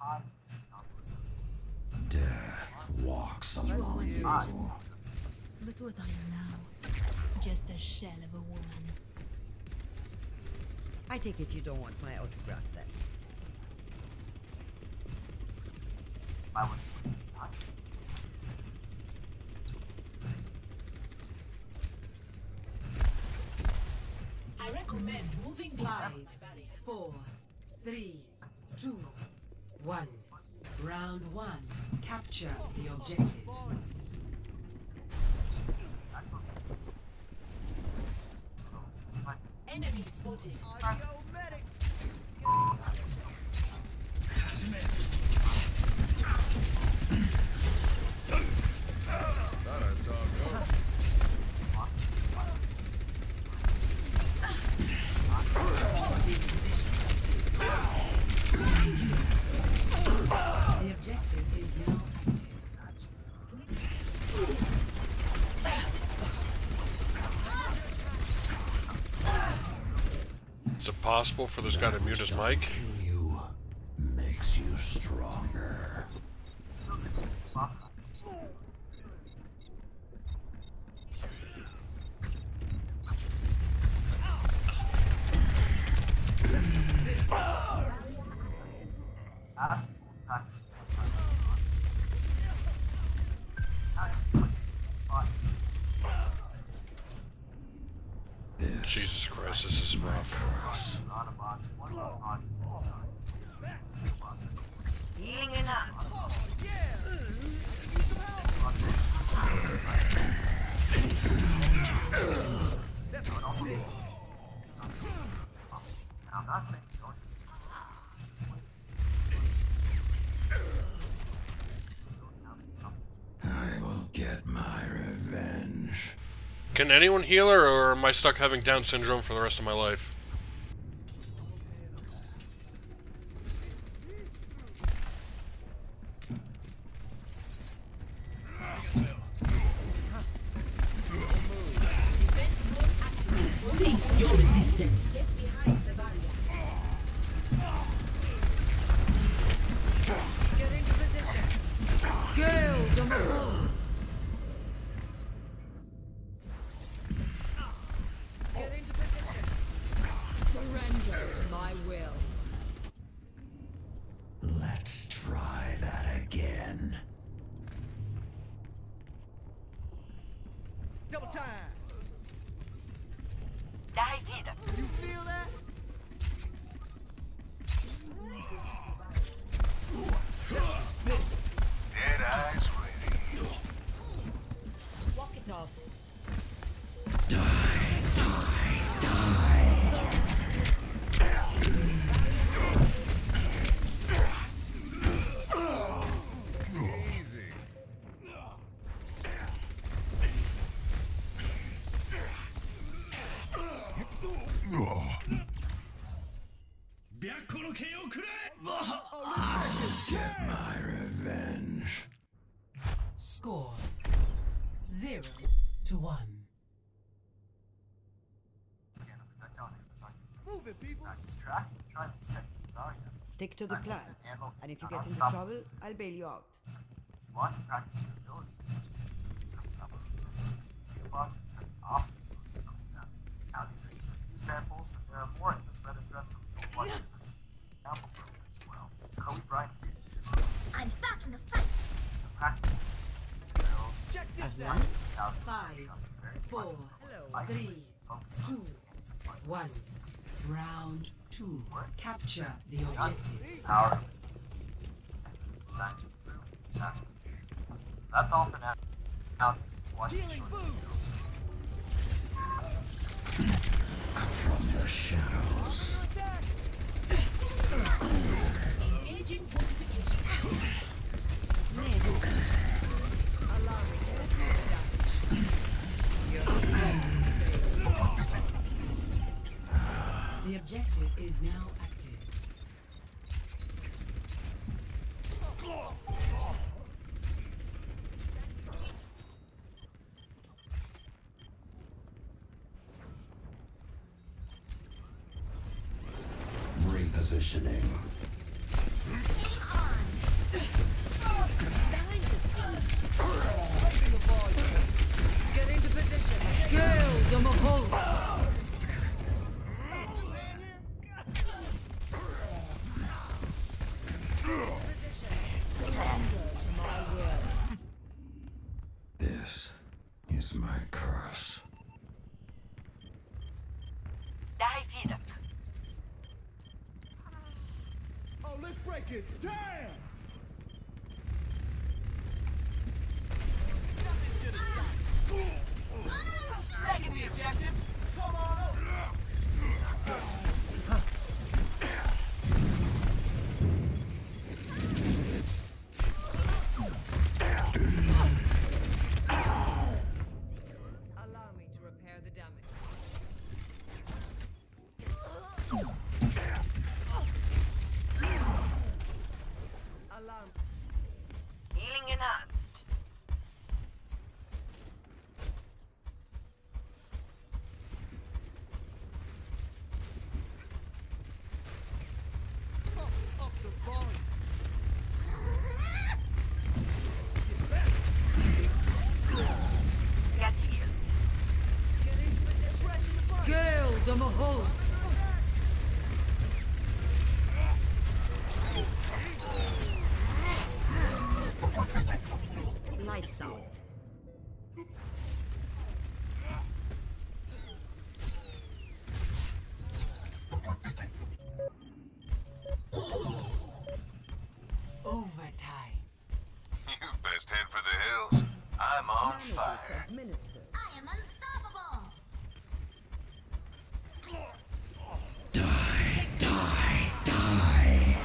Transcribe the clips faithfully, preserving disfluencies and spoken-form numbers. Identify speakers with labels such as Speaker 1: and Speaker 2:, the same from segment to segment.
Speaker 1: Death walks among you.
Speaker 2: But what are you now? Just a shell of a woman.
Speaker 3: I take it you don't want my autograph then.
Speaker 4: I recommend moving five, four, three, two, one. Round one. Capture the objective. Enemy spotted.
Speaker 5: Thought I saw a ghost.
Speaker 4: The objective is now
Speaker 6: Is it possible for this guy to mute his mic?
Speaker 1: You makes you stronger.
Speaker 6: Jesus Christ, this is rough.
Speaker 3: Healing enough.
Speaker 7: I'm not saying don't this way.
Speaker 1: I will get my revenge.
Speaker 6: Can anyone heal her, or am I stuck having Down syndrome for the rest of my life?
Speaker 4: cease your resistance.
Speaker 3: Get into position. Gale, Domo. Get into position. Surrender to my will.
Speaker 1: Let's try that again.
Speaker 5: Double time.
Speaker 3: You feel that?
Speaker 5: Dead eyes ready.
Speaker 3: Walk it off.
Speaker 1: Die, die, die.
Speaker 5: Easy.
Speaker 1: I'll get my revenge.
Speaker 4: Score zero to one.
Speaker 5: Move it, people.
Speaker 7: Practice tracking, try to set Zarya.
Speaker 3: Stick to the plan. And if you get into
Speaker 7: Stop.
Speaker 3: trouble, I'll bail you out.
Speaker 7: If you want to practice your abilities, just comes up with just six bots and turn off the abilities like that. Now these are just a few samples, and there are more in this Red Thread from the Overwatch University example program as well. Kobe Bryant did just
Speaker 2: I'm back in the fight.
Speaker 7: use the practice drills,
Speaker 5: Check this
Speaker 3: As
Speaker 5: out.
Speaker 3: long
Speaker 7: thousands of
Speaker 4: Five,
Speaker 7: shots of very
Speaker 4: four,
Speaker 7: isolate,
Speaker 4: three,
Speaker 7: focus on
Speaker 4: two,
Speaker 7: the hands and
Speaker 4: one.
Speaker 7: buttons.
Speaker 4: Round two. Capture the objective.
Speaker 7: Power designed to improve assassin. That's all for now. Now, watch the
Speaker 5: Healing
Speaker 7: short
Speaker 5: food.
Speaker 7: videos.
Speaker 1: From the shadows.
Speaker 4: Engaging fortification. The objective is now active.
Speaker 1: Repositioning.
Speaker 5: break it! Damn!
Speaker 3: Taking the objective. Come on over. Allow me to repair the damage. Allow me. Healing enough.
Speaker 5: Up the volume!
Speaker 3: Get healed.
Speaker 4: Gale the Mahal.
Speaker 2: Lights out.
Speaker 4: Overtime.
Speaker 5: You best head for the hills. I'm on fire.
Speaker 2: I am unstoppable.
Speaker 1: Die, die, die.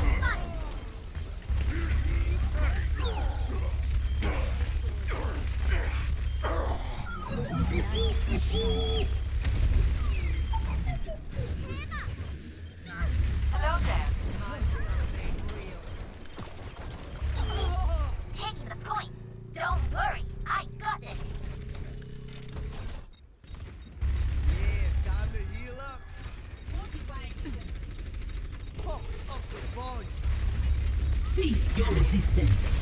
Speaker 3: Hello there.
Speaker 2: Taking the point. Don't worry, I got it.
Speaker 5: Yeah, time to heal up. Pump up the volume.
Speaker 4: Cease your resistance.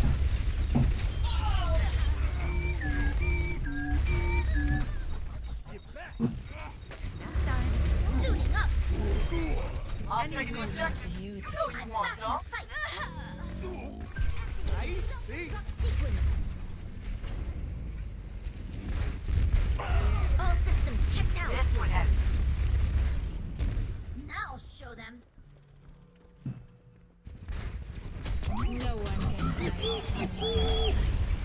Speaker 5: Get back.
Speaker 2: Suiting up.
Speaker 3: I'll take the objective.
Speaker 2: I'm tapping the fight.
Speaker 5: Right? See?
Speaker 2: Sequence. All systems checked out.
Speaker 3: This would help.
Speaker 2: Now I'll show them. No one can hide.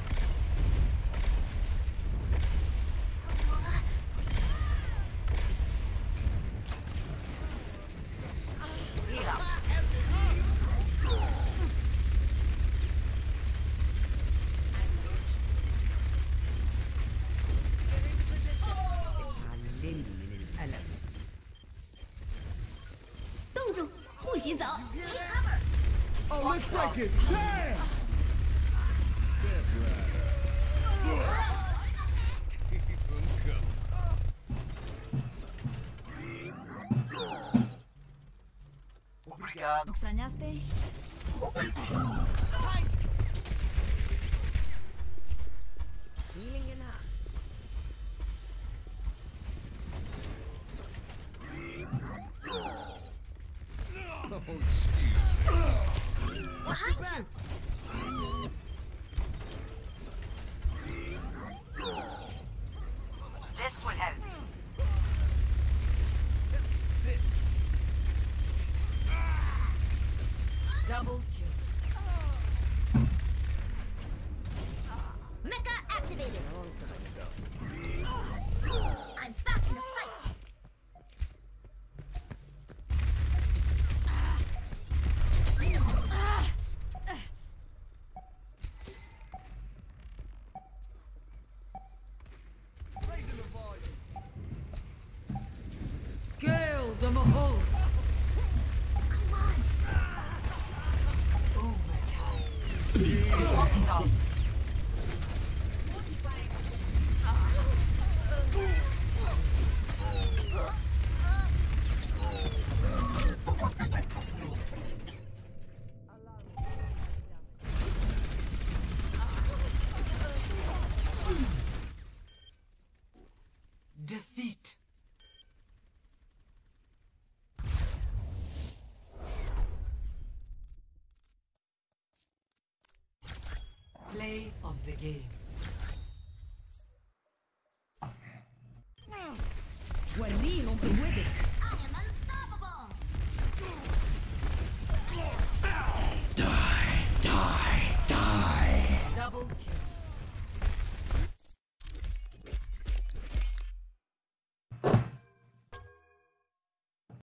Speaker 3: Heal up.
Speaker 4: علمني من الألم.
Speaker 2: 冻住，不许走。
Speaker 5: Oh, let's break it! Damn! Step right. Keep 'em coming.
Speaker 3: Obrigado.
Speaker 2: ¿Extrañaste? Healing enough.
Speaker 5: Oh, excuse me.
Speaker 2: Behind you.
Speaker 3: This would help.
Speaker 4: Double kill.
Speaker 2: Mecha activated. I'm back in the fight.
Speaker 5: Raising the volume.
Speaker 4: Gale the Mahal.
Speaker 2: Come on.
Speaker 4: Overtime. Cease your resistance. Defeat. Play of the game.
Speaker 2: وريني بقوتك. I am unstoppable.
Speaker 4: Double kill.